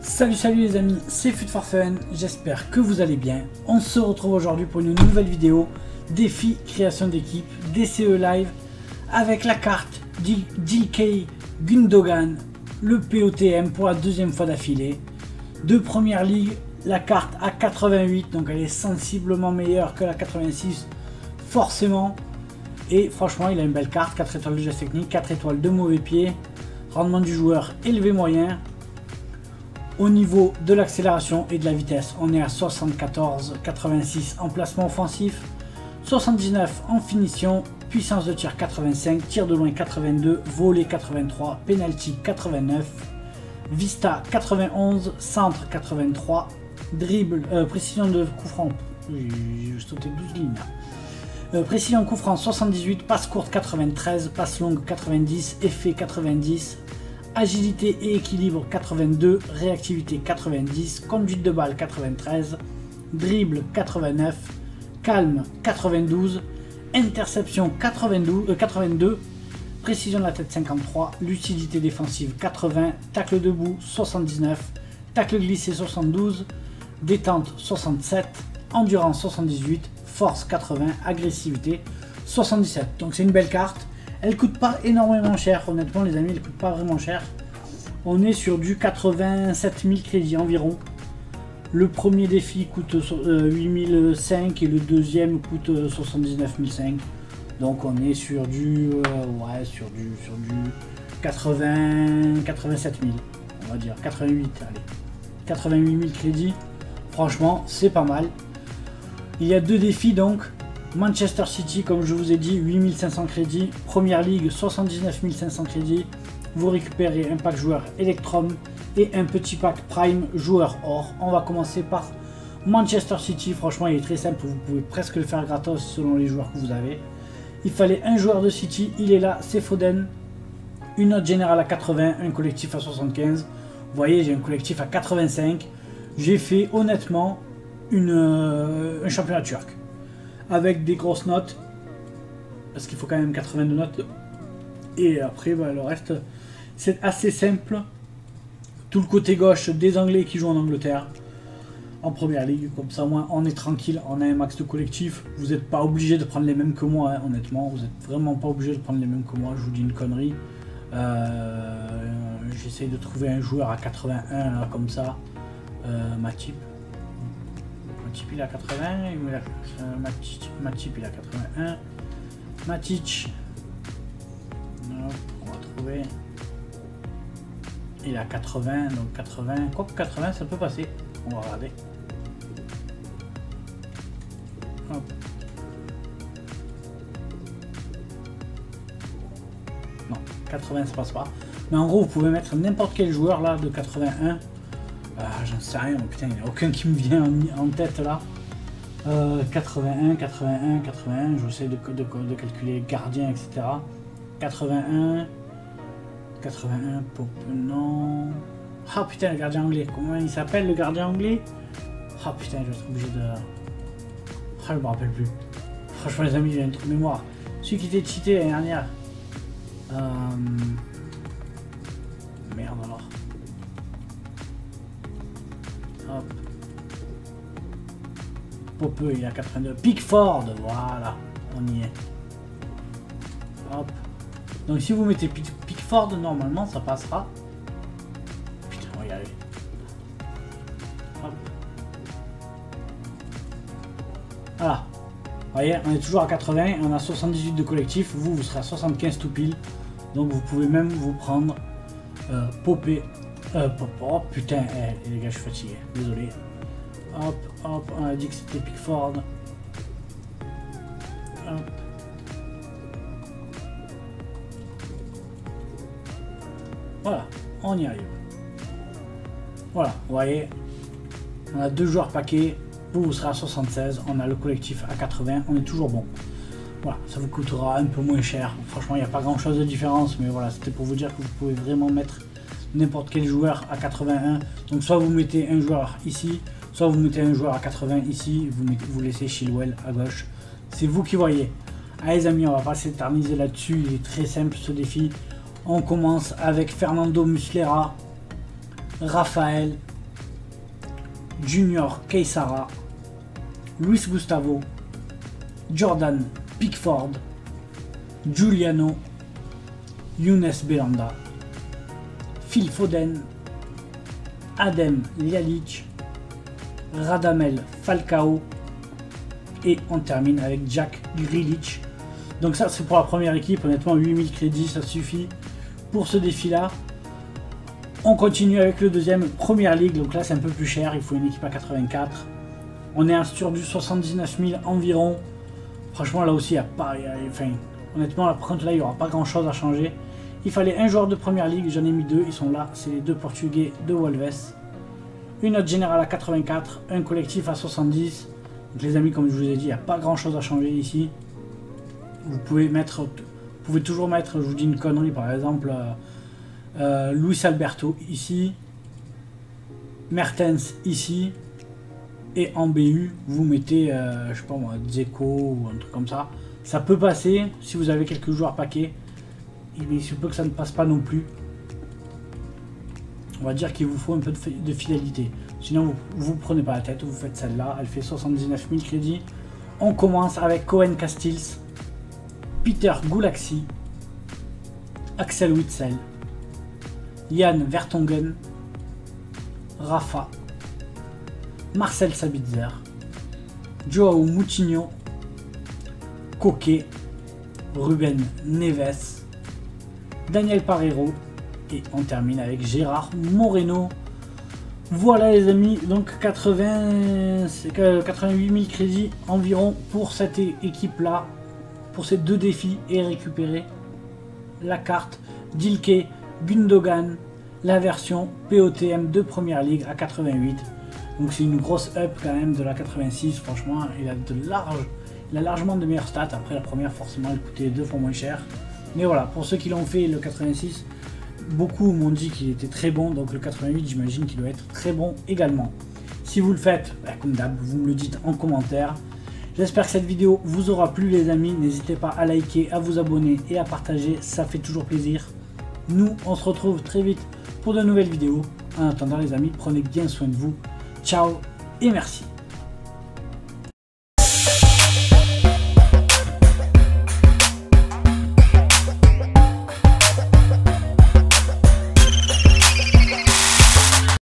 Salut les amis, c'est Fut4Fun, j'espère que vous allez bien. On se retrouve aujourd'hui pour une nouvelle vidéo défi création d'équipe DCE Live avec la carte DK Gundogan, le POTM pour la deuxième fois d'affilée. De première ligue, la carte à 88, donc elle est sensiblement meilleure que la 86 forcément. Et franchement il a une belle carte, 4 étoiles de geste technique, 4 étoiles de mauvais pied, rendement du joueur élevé moyen. Au niveau de l'accélération et de la vitesse, on est à 74, 86 en placement offensif, 79 en finition, puissance de tir 85, tir de loin 82, volet 83, penalty 89, vista 91, centre 83, dribble, précision de coup franc, j'ai sauté 12 lignes. Précision coup franc 78, passe courte 93, passe longue 90, effet 90, agilité et équilibre 82, réactivité 90, conduite de balle 93, dribble 89, calme 92, interception 82, précision de la tête 53, lucidité défensive 80, tacle debout 79, tacle glissé 72, détente 67, endurance 78, force 80, agressivité 77. Donc c'est une belle carte. Elle coûte pas énormément cher, honnêtement les amis, elle coûte pas vraiment cher. On est sur du 87 000 crédits environ. Le premier défi coûte 8005 et le deuxième coûte 79 500. Donc on est sur du 87 000, on va dire 88, allez, 88 000 crédits. Franchement, c'est pas mal. Il y a deux défis donc. Manchester City, comme je vous ai dit, 8500 crédits. Première ligue, 79 500 crédits. Vous récupérez un pack joueur Electrum et un petit pack Prime joueur or. On va commencer par Manchester City. Franchement, il est très simple. Vous pouvez presque le faire gratos selon les joueurs que vous avez. Il fallait un joueur de City. Il est là, c'est Foden. Une note générale à 80, un collectif à 75. Vous voyez, j'ai un collectif à 85. J'ai fait honnêtement un championnat turc. Avec des grosses notes, parce qu'il faut quand même 82 notes, et après le reste c'est assez simple. Tout le côté gauche des Anglais qui jouent en Angleterre en première ligue, comme ça moi on est tranquille, on a un max de collectif. Vous n'êtes pas obligé de prendre les mêmes que moi, hein, honnêtement, vous n'êtes vraiment pas obligé de prendre les mêmes que moi, je vous dis une connerie. J'essaye de trouver un joueur à 81 là, comme ça, Matip. Matip il a 80, Matip il a 81, Matic, on va trouver, il a 80, donc 80, quoi que 80 ça peut passer, on va regarder. Hop. Non, 80 ça passe pas, mais en gros vous pouvez mettre n'importe quel joueur là de 81. J'en sais rien, putain, il n'y a aucun qui me vient en tête là. 81, 81, 81, j'essaie de calculer gardien, etc. 81, 81, Pop, non. Ah putain, le gardien anglais, comment il s'appelle le gardien anglais? Ah putain, je vais être obligé de... Ah, je me rappelle plus. Franchement, les amis, j'ai un trou de mémoire. Celui qui était cheaté l'année dernière. Merde alors. Hop. Popeux, il a 82. Pickford, voilà, on y est. Hop. Donc si vous mettez Pickford, normalement ça passera. Putain, on va y aller. Hop. Voilà. Vous voyez, on est toujours à 80, on a 78 de collectif. Vous serez à 75 tout pile. Donc vous pouvez même vous prendre Popé. Oh putain, les gars, je suis fatigué, désolé. Hop, hop, on a dit que c'était Pickford. Hop. Voilà, on y arrive. Voilà, vous voyez, on a deux joueurs paquets, vous serez à 76, on a le collectif à 80, on est toujours bon. Voilà, ça vous coûtera un peu moins cher. Franchement, il n'y a pas grand chose de différence, mais voilà, c'était pour vous dire que vous pouvez vraiment mettre n'importe quel joueur à 81. Donc soit vous mettez un joueur ici, soit vous mettez un joueur à 80 ici, vous laissez Chilwell à gauche. C'est vous qui voyez. Allez les amis, on va pas s'éterniser là-dessus, il est très simple ce défi. On commence avec Fernando Muslera, Raphaël, Junior Keisara, Luis Gustavo, Jordan Pickford, Giuliano, Younes Belhanda, Phil Foden, Adem Ljallic, Radamel Falcao et on termine avec Jack Grealish. Donc ça c'est pour la première équipe, honnêtement 8000 crédits ça suffit pour ce défi là. On continue avec le deuxième, Première Ligue, donc là c'est un peu plus cher, il faut une équipe à 84. On est sur du 79 000 environ. Franchement là aussi il n'y a pas, enfin honnêtement là, par contre là il n'y aura pas grand chose à changer. Il fallait un joueur de Première Ligue, j'en ai mis deux, ils sont là, c'est les deux Portugais de Wolves. Une note générale à 84, un collectif à 70. Donc les amis, comme je vous ai dit, il n'y a pas grand chose à changer ici. Vous pouvez toujours mettre, je vous dis une connerie, par exemple, Luis Alberto ici, Mertens ici, et en BU, vous mettez, je sais pas moi, Dzeko ou un truc comme ça. Ça peut passer si vous avez quelques joueurs paquets. Il se peut que ça ne passe pas non plus. On va dire qu'il vous faut un peu de fidélité. Sinon, vous prenez pas la tête, vous faites celle-là. Elle fait 79 000 crédits. On commence avec Cohen Castils, Peter Gulaxi, Axel Witsel, Jan Vertonghen, Rafa, Marcel Sabitzer, Joao Moutinho, Koke, Ruben Neves, Daniel Parreiro et on termine avec Gérard Moreno. Voilà les amis, donc 88 000 crédits environ pour cette équipe là, pour ces deux défis et récupérer la carte Dilke Gundogan, la version POTM de Première Ligue à 88. Donc c'est une grosse up quand même de la 86, franchement il a largement de meilleures stats. Après la première forcément elle coûtait 2 fois moins cher. Mais voilà, pour ceux qui l'ont fait le 86, beaucoup m'ont dit qu'il était très bon, donc le 88 j'imagine qu'il doit être très bon également. Si vous le faites, comme d'hab, vous me le dites en commentaire. J'espère que cette vidéo vous aura plu les amis, n'hésitez pas à liker, à vous abonner et à partager, ça fait toujours plaisir. Nous, on se retrouve très vite pour de nouvelles vidéos. En attendant les amis, prenez bien soin de vous. Ciao et merci.